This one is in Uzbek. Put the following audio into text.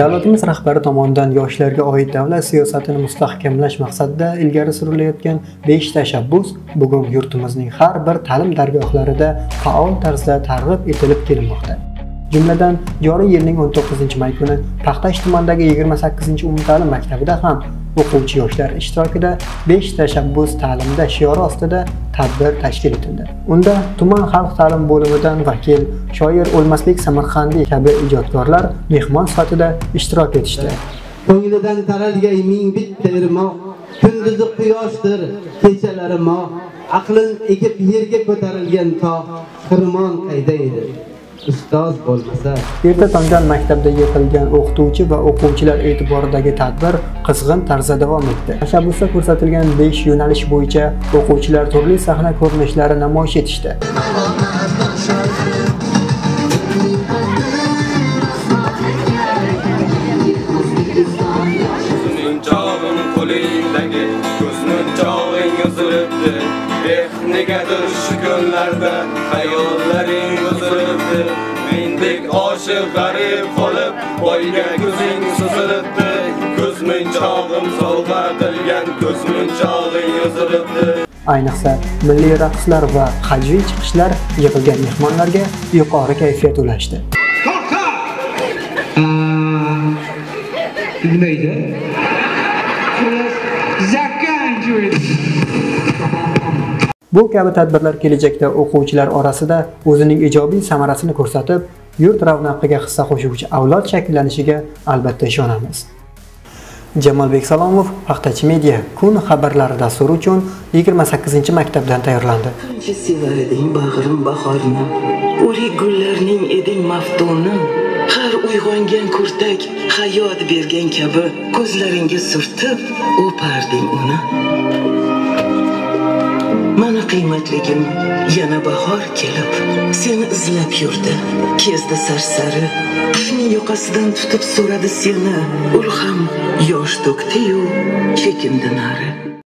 Davlatimiz rahbari tomonidan yoshlarga oid davlat siyosatini mustahkamlash maqsadida ilgari surilayotgan 5 tashabbus bugun yurtimizning har bir ta'lim dargohlarida faol tarzda targ'ib etilib kelinmoqda. Jumladan, joriy yilning 19-may kuni Paxtash tumanidagi 28 umumta'lim maktabida ham o'quvchi yoshlar ishtirokida 5 tashabbus ta'limda shiori ostida tadbir tashkil etildi. Unda tuman xalq ta'lim bo'limidan vakil, shoir O'lmaslik Samarqandiy kabi ijodkorlar mehmon sifatida ishtirok etishdi. Ko'nglidan taralgay ming bitta irmoq, kunduzi quyoshdir, kechalari moq, aqlin ekib yerga ko'tarilgan tog', xirmon qayda edi? Ustoz bo'lmasa. Erta tongdan maktabda yig'ilgan o'qituvchi va o'quvchilar e'tiboridagi tadbir qizg'in tarzda davom etdi. Tashabbusda ko'rsatilgan 5 yo'nalish bo'yicha o'quvchilar turli sahna ko'rinishlari namoyish etishdi. Negadir shu kunlarda hayollaring o'ziribdi, mendek oshiq g'arib qolib boyga ko'zing suzilibdi, ko'zmunchog'im sovg'atilgan ko'zmunchog'ing o'ziribdi. Ayniqsa milliy raqslar va hajviy chiqishlar yig'ilgan mehmonlarga yuqori kayfiyat ulashdi. Bilmaydi. Bu kabi tadbirlar kelajakda o'quvchilar orasida o'zining ijobiy samarasini ko'rsatib, yurt ravnaqiga hissa qo'shuvchi avlod shakllanishiga albatta ishonamiz. Jamolbek Salomov, Paxtachi Media kun xabarlari dasturi uchun 28-maktabdan tayyorlandi. Qancha sevar eding bag'rim bahorni, o'rik gullarning eding maftuni, har uyg'ongan kurtak hayot bergan kabi ko'zlaringga surtib o'parding uni. Mana qiymatligim yana bahor kelib, seni izlab yurdi. Kezda sarsari, qishning yoqasidan tutib so'radi seni. Ul ham yosh to'kdi-yu, chekindi nari.